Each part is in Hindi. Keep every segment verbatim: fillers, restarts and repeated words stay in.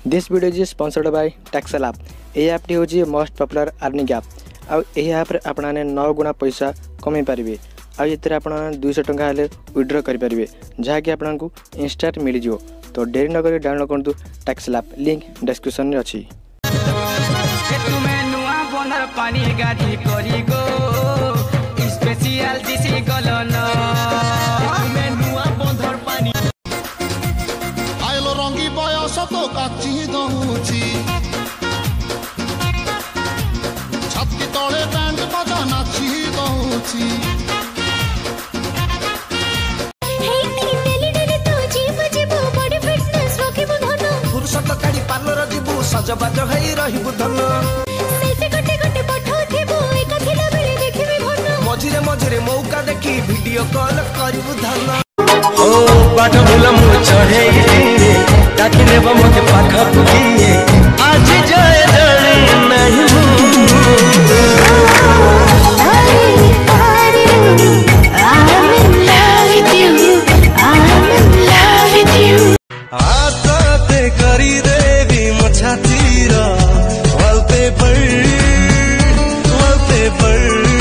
This video is sponsored by टैक्सल ऐप। यह ऐप टी हूँ मोस्ट पॉपुलर अर्निंग ऐप। आउ ऐप आपने नौ गुणा पैसा कमाई पारे। आउ आप दुई सौ टଙ୍କା हेल्ले विड्रॉ करेंगे जहाँकि आपको इंस्टाट मिल जाव। तो डेरी नक डाउनलोड करूँ टैक्सल ऐप, लिंक डिस्क्रिप्शन में अच्छी। रंगी बयस तो काची दउची छाती तले बैंड बजा नाची दउची फुर्सत काढ़ी पार्लर जीवु सजबाज होई रहिबु धन मझिरे मझिरे मौका देखी वीडियो कॉल करिबु धन। ओ बाट भूल मु चढ़े डाकी देव मते पाख पुकिए आज जाए जाने नहीं आते करी देवी मुछा तीरा वॉलपेपर वॉलपेपर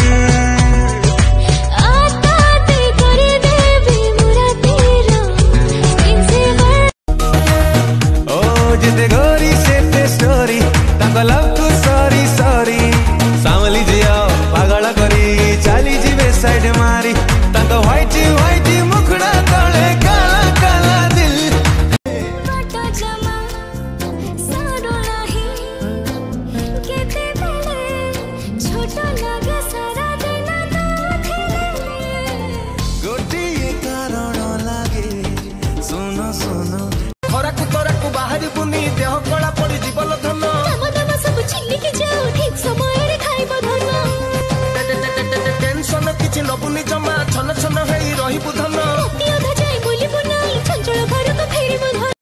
साइड मारी तक व्हाइट व्हाइट मुखड़ा तले काला काला दिल बाटा जमा सारो नाही केते बेले छोटा लागे सारा दिन तो गोटी कारण लागे सुनो सुनो खरा को तोरा को बाहर बुनी देह कला पड़ी जीवल धन दम दम सब चिल्ली के जाओ ठीक समय रे खाइबो धन टेंशन किछि नबुनी जमा छन छन हेई रहिबु धन राति अधा जाय बोलिबु नाही चंचल घर को फेरिबु धन।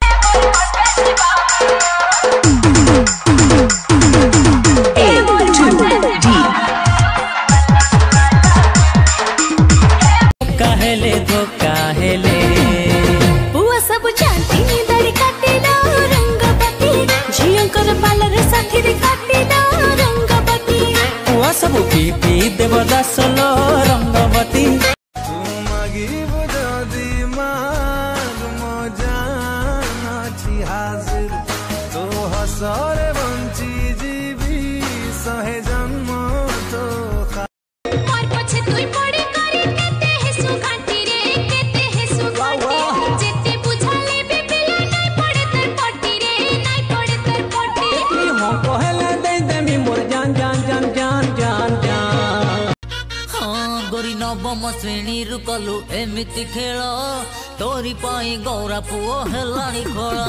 काहेले धोखा हेले बुआ सब जानती दड़ी काटी ना रंगपति झियंकर पालर साथी रे काटी ना रंगपति बुआ सब पी पी देवदास लो रंगवती तुमगी बुझदी माग मजान छी हाजिर तो हसरे बंची जीवी सहे जन्म तो मार पछे तुई पड़े करी केते हेसु घाटी रे केते हेसु घाटी जेते बुझाले बे पिला नहीं पड़े तर पट्टी रे नहीं पड़े तर पट्टी देखली हो कहले दे देमी मोर जान जान जान जान जान जान गोरी नवम श्रेणी रु कलु एमिति खेल तोरी पाई गौरा पुओ हेलाणी खोल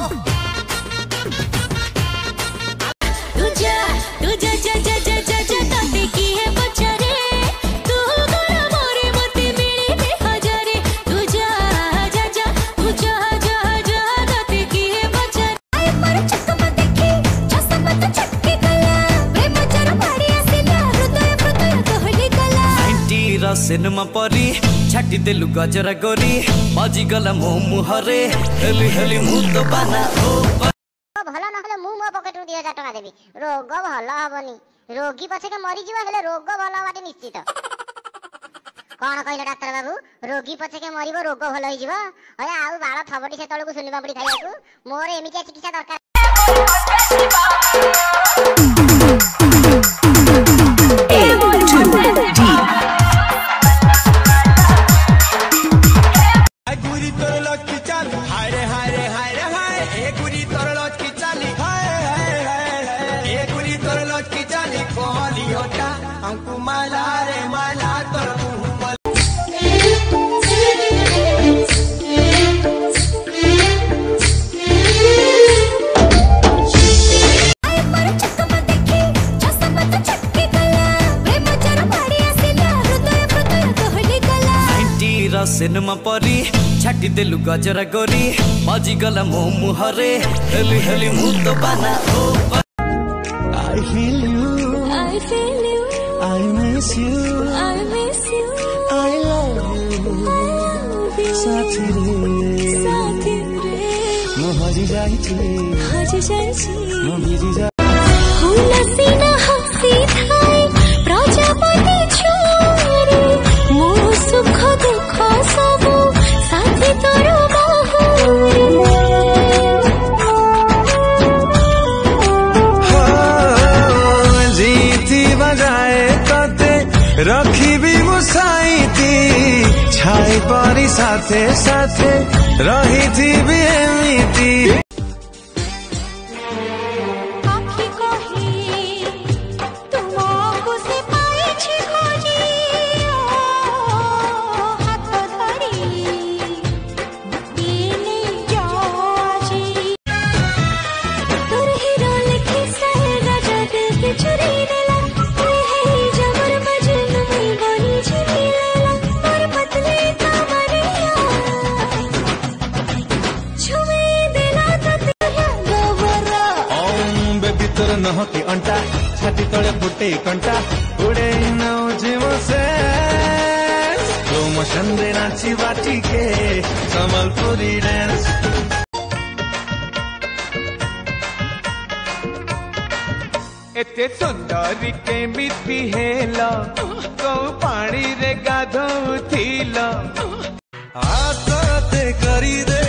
तुझा तुझा जा जा जा जा जा तते की है बचारे तू गोरा मोरे मते मिले बे हजारे तुझा जा जा तुझा जा जा तते की है बचारे आय पर चक्क मत देखी चसा मत चक्के गला प्रेम चर मारी आसिला हृदय हृदय कहली गला नाइंटी सिनेमा परी छाटी देलु गजरा गोरी बाजी गला मो मुहरे हेली हेली मु तो बाना ओ भला न हले मु मो पॉकेट रु दो हज़ार टका देबी रोग भला हबनी रोगी पछे के मरी जीवा हेले रोग भला बाटे निश्चित। कोन कहले डॉक्टर बाबू रोगी पछे के मरिबो रोग भला होई जीवा अरे आउ बाळ थबटी से तळकु सुनि बाबडी खाइयाकू मोर एमितिया चिकित्सा दरकार। हमको माला रे माला तोर सिनेमा परी छाटी देलु गजरा गोरी बाजी गला मो मुहरे हेली हेली मु तो बाना ओ I feel you I feel you I miss you I miss you I love you I love you साथी रे साथी रे हरि जाइछि हरि जाइछि मु भिजि जा हुलसी न हसी थाई प्रजापति छोरी मो सुख दुख सब साथी तोर बाहुरी जीती बजाए तते रखी भी मुसाईती छाई परी साथे साथे रही थी भी एमिती आखी कही तुमको से पाइछि खोजी हाथ धरी दिले जाजी तोर हीरो लिखी सहरा जद के चुरी लेला हे जबर बजन में बनी छिली लेला तोर पतले कमरिया छुए देला ततिया गवरा ओम बेबी तोर नहकी अंटा छाती तले फुटे कंटा उड़े नौजी मोसे स्लो मोशन रे नाची बाटी के संबलपुरी डांस एते सुंदरी के मिठी हेला को पानी रे गाधौथिला आते करी दे